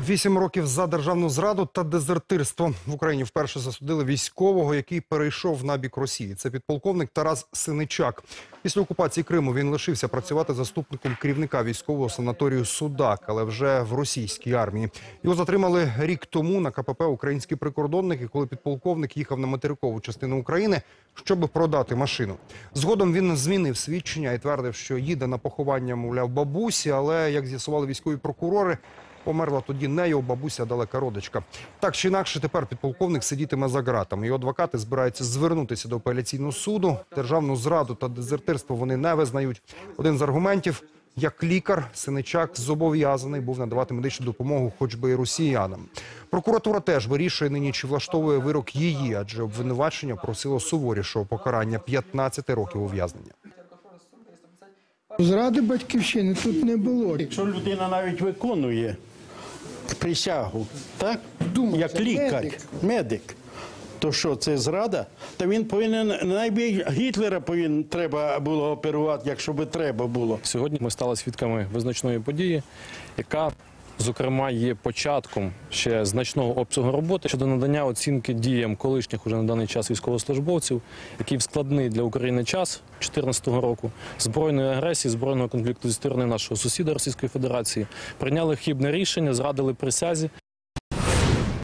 8 років за державну зраду та дезертирство. В Україні вперше засудили військового, який перейшов на бік Росії. Це підполковник Тарас Синичак. Після окупації Криму він лишився працювати заступником керівника військового санаторію «Судак», але вже в російській армії. Його затримали рік тому на КПП українські прикордонники, коли підполковник їхав на материкову частину України, щоб продати машину. Згодом він змінив свідчення і твердив, що їде на поховання, мовляв, бабусі, але, як з'ясували військові прокурори, померла тоді не його бабуся, а далека родичка. Так чи інакше, тепер підполковник сидітиме за ґратами. Його адвокати збираються звернутися до апеляційного суду. Державну зраду та дезертирство вони не визнають. Один з аргументів – як лікар, Синичак зобов'язаний був надавати медичну допомогу хоч би і росіянам. Прокуратура теж вирішує нині, чи влаштовує вирок її, адже обвинувачення просило суворішого покарання – 15 років ув'язнення. Зради батьківщини тут не було. Якщо людина навіть виконує присягу, так? Думаю, як це лікар, медик, то що, це зрада? Та він повинен, найбільш Гітлера треба було оперувати, якщо би треба було. Сьогодні ми стали свідками визначної події, яка, зокрема, є початком ще значного обсягу роботи щодо надання оцінки діям колишніх уже на даний час військовослужбовців, які в складний для України час 2014 року збройної агресії, збройного конфлікту зі сторони нашого сусіда Російської Федерації прийняли хибне рішення, зрадили присязі.